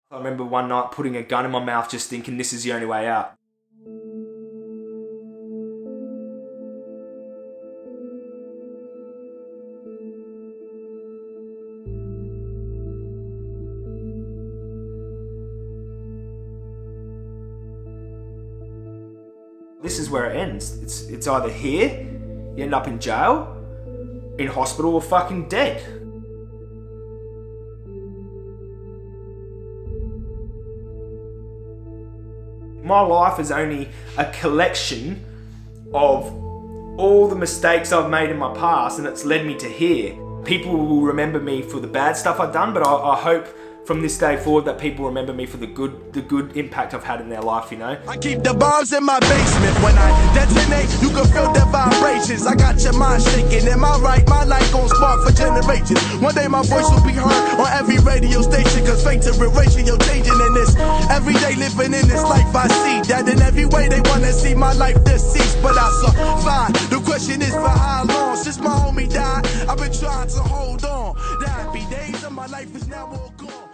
I remember one night putting a gun in my mouth just thinking this is the only way out. This is where it ends. It's either here, you end up in jail, in hospital, or fucking dead. My life is only a collection of all the mistakes I've made in my past, and it's led me to here. People will remember me for the bad stuff I've done, but I hope from this day forward that people remember me for the good impact I've had in their life, you know? I keep the bombs in my basement. When I detonate, you can feel the vibrations. I got your mind shaking. Am I right? My life gon' spark for generations. One day my voice will be heard on every radio station, cause fate to ratio changing in this. Every day living in this life I see that in every way they wanna see my life deceased. But I survive. The question is for how long? Since my homie died, I've been trying to hold on. The happy days of my life is now all gone.